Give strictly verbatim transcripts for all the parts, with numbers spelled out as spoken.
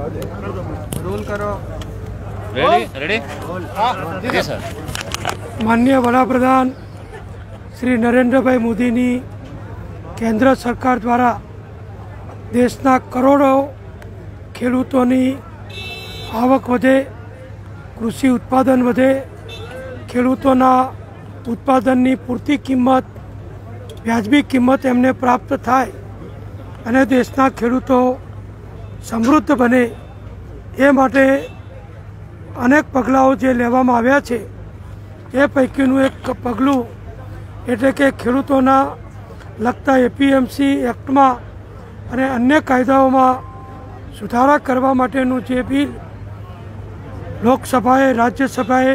Role કરો. Ready ready ji sir. માનનીય વડાપ્રધાન શ્રી નરેન્દ્રભાઈ મોદીની કેન્દ્ર સરકાર દ્વારા દેશના કરોડો ખેડૂતોની આવક વધે, કૃષિ ઉત્પાદન વધે, ખેડૂતોના ઉત્પાદનની પૂરતી કિંમત, વ્યાજબી કિંમત એમને પ્રાપ્ત થાય અને દેશના ખેડૂતો સમૃદ્ધ બને એ માટે અનેક પગલાઓ જે લેવામાં આવ્યા છે એ પૈકીનું એક પગલું એટલે કે ખેડૂતોના લગતા એપીએમસી એક્ટમાં અને અન્ય કાયદાઓમાં સુધારા કરવા માટેનું જે બિલ લોકસભાએ રાજ્યસભાએ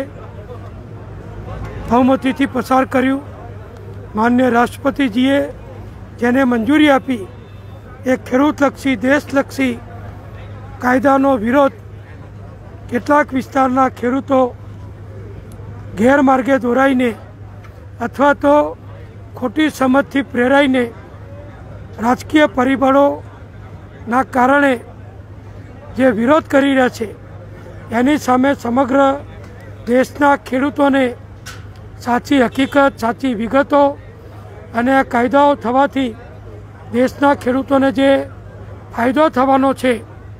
બહુમતીથી પસાર કર્યું. માનનીય રાષ્ટ્રપતિજીએ જેને મંજૂરી આપી એ ખેડૂતલક્ષી દેશલક્ષી કાયદાનો વિરોધ કેટલાક વિસ્તારના ખેડૂતો ગેરમાર્ગે દોરાઈને અથવા તો ખોટી સમજથી પ્રેરાઈને રાજકીય પરિબળોના કારણે જે વિરોધ કરી રહ્યા છે એની સામે સમગ્ર દેશના ખેડૂતોને સાચી હકીકત, સાચી વિગતો અને આ કાયદાઓ થવાથી દેશના ખેડૂતોને જે ફાયદો થવાનો છે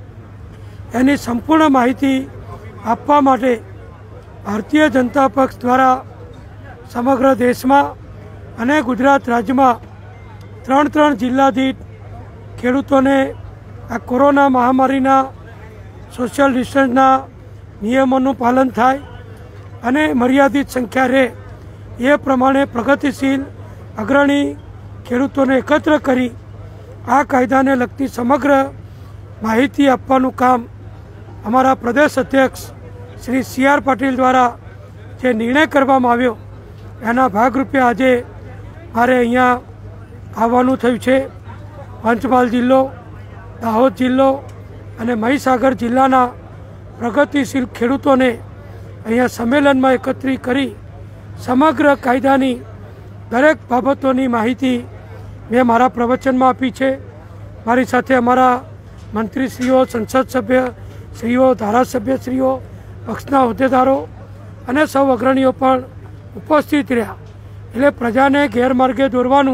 એની સંપૂર્ણ માહિતી આપવા માટે ભારતીય જનતા પક્ષ દ્વારા સમગ્ર દેશમાં અને ગુજરાત રાજ્યમાં ત્રણ ત્રણ જિલ્લા દીઠ ખેડૂતોને આ કોરોના મહામારીના સોશિયલ ડિસ્ટન્સના નિયમોનું પાલન થાય અને મર્યાદિત સંખ્યા રહે એ પ્રમાણે પ્રગતિશીલ અગ્રણી ખેડૂતોને એકત્ર કરી આ કાયદાને લગતી સમગ્ર માહિતી આપવાનું કામ અમારા પ્રદેશ અધ્યક્ષ શ્રી સી આર પાટીલ દ્વારા જે નિર્ણય કરવામાં આવ્યો એના ભાગરૂપે આજે મારે અહીંયા આવવાનું થયું છે. પંચમહાલ જિલ્લો, દાહોદ જિલ્લો અને મહીસાગર જિલ્લાના પ્રગતિશીલ ખેડૂતોને અહીંયા સંમેલનમાં એકત્રિત કરી સમગ્ર કાયદાની દરેક બાબતોની માહિતી મેં મારા પ્રવચનમાં આપી છે. મારી સાથે અમારા મંત્રીશ્રીઓ, સંસદ સભ્ય શ્રીઓ, ધારાસભ્યશ્રીઓ, પક્ષના હોદ્દેદારો અને સૌ અગ્રણીઓ પણ ઉપસ્થિત રહ્યા. એટલે પ્રજાને ગેરમાર્ગે દોરવાનું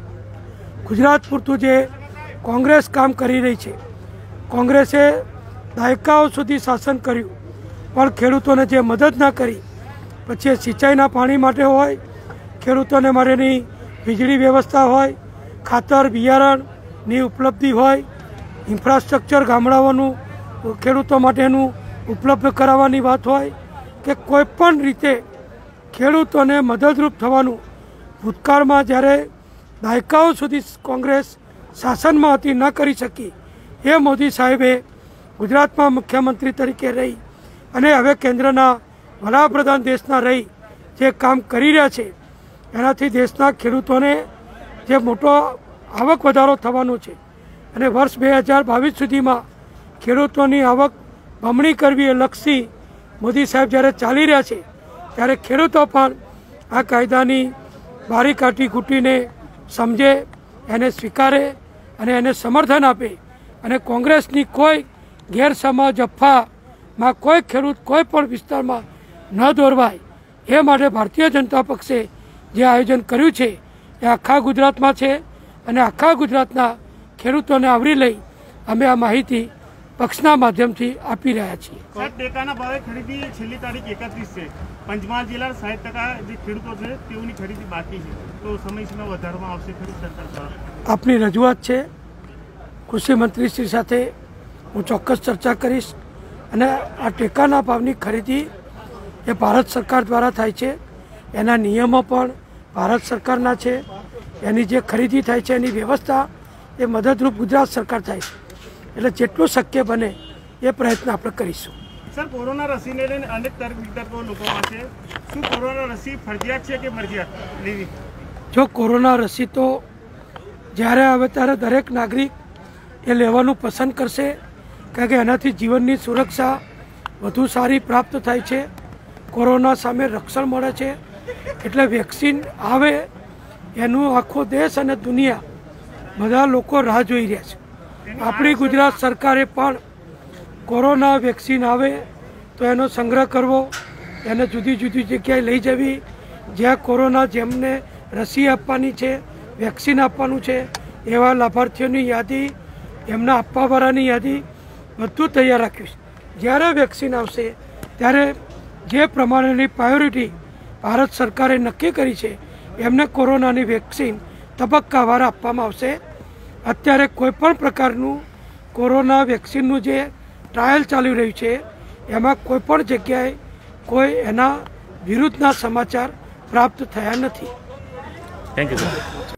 ગુજરાત પૂરતું જે કોંગ્રેસ કામ કરી રહી છે, કોંગ્રેસે દાયકાઓ સુધી શાસન કર્યું પણ ખેડૂતોને જે મદદ ના કરી, પછી સિંચાઈના પાણી માટે હોય, ખેડૂતોને માટેની વીજળી વ્યવસ્થા હોય, ખાતર બિયારણની ઉપલબ્ધિ હોય, ઇન્ફ્રાસ્ટ્રક્ચર ગામડાઓનું ખેડૂતો માટેનું ઉપલબ્ધ કરાવવાની વાત હોય કે કોઈપણ રીતે ખેડૂતોને મદદરૂપ થવાનું ભૂતકાળમાં જ્યારે દાયકાઓ સુધી કોંગ્રેસ શાસનમાં હતી ન કરી શકી એ મોદી સાહેબે ગુજરાતમાં મુખ્યમંત્રી તરીકે રહી અને હવે કેન્દ્રના વડાપ્રધાન દેશના રહી જે કામ કરી રહ્યા છે એનાથી દેશના ખેડૂતોને જે મોટો આવક વધારો થવાનો છે અને વર્ષ બે હજાર બાવીસ સુધીમાં ખેડૂતોની આવક બમણી કરવી એ લક્ષી મોદી સાહેબ જ્યારે ચાલી રહ્યા છે ત્યારે ખેડૂતો પણ આ કાયદાની બારીકાઠી ઘૂંટીને સમજે, એને સ્વીકારે અને એને સમર્થન આપે અને કોંગ્રેસની કોઈ ગેરસમજ અફવામાં કોઈ ખેડૂત કોઈ પણ વિસ્તારમાં ન દોરવાય એ માટે ભારતીય જનતા પક્ષે જે આયોજન કર્યું છે એ આખા ગુજરાતમાં છે અને આખા ગુજરાતના ખેડૂતોને આવરી લઈ અમે આ માહિતી પક્ષના માધ્યમથી આપી રહ્યા છીએ. ટેકાના ભાવે ખરીદી છેલ્લી તારીખ એકત્રીસ છે. પંચમહાલ જિલ્લાના સાઠ ટકા જે ખેડૂતો છે તેઓની ખરીદી બાકી છે, તો સમયસીમા વધારવામાં આવશે ખરી સરકાર દ્વારા? આપની રજૂઆત છે, કૃષિ મંત્રીશ્રી સાથે હું ચોક્કસ ચર્ચા કરીશ અને આ ટેકાના ભાવની ખરીદી એ ભારત સરકાર દ્વારા થાય છે, એના નિયમો પણ ભારત સરકારના છે, એની જે ખરીદી થાય છે એની વ્યવસ્થા એ મદદરૂપ ગુજરાત સરકાર થાય છે. એટલે જેટલું શક્ય બને એ પ્રયત્ન આપણે કરીશું. સર, કોરોના રસીને લઈને અનેક તર્ક વિતર્કો લોકોમાં છે, શું કોરોના રસી ફરજિયાત છે કે મરજિયાત લેવી? જો કોરોના રસી તો જ્યારે આવે ત્યારે દરેક નાગરિક એ લેવાનું પસંદ કરશે, કારણ કે એનાથી જીવનની સુરક્ષા વધુ સારી પ્રાપ્ત થાય છે, કોરોના સામે રક્ષણ મળે છે. એટલે વેક્સિન આવે એનું આખો દેશ અને દુનિયા બધા લોકો રાહ જોઈ રહ્યા છે. આપણી ગુજરાત સરકારે પણ કોરોના વેક્સિન આવે તો એનો સંગ્રહ કરવો, એને જુદી જુદી જગ્યાએ લઈ જવી, જ્યાં કોરોના જેમને રસી આપવાની છે, વેક્સિન આપવાનું છે એવા લાભાર્થીઓની યાદી, એમના આપવાવાળાની યાદી બધું તૈયાર રાખ્યું છે. જ્યારે વેક્સિન આવશે ત્યારે જે પ્રમાણેની પ્રાયોરિટી ભારત સરકારે નક્કી કરી છે એમને કોરોનાની વેક્સિન તબક્કાવાર આપવામાં આવશે. અત્યારે કોઈપણ પ્રકારનું કોરોના વેક્સિનનું જે ટ્રાયલ ચાલી રહ્યું છે એમાં કોઈપણ જગ્યાએ કોઈ એના વિરુદ્ધના સમાચાર પ્રાપ્ત થયા નથી. Thank you sir.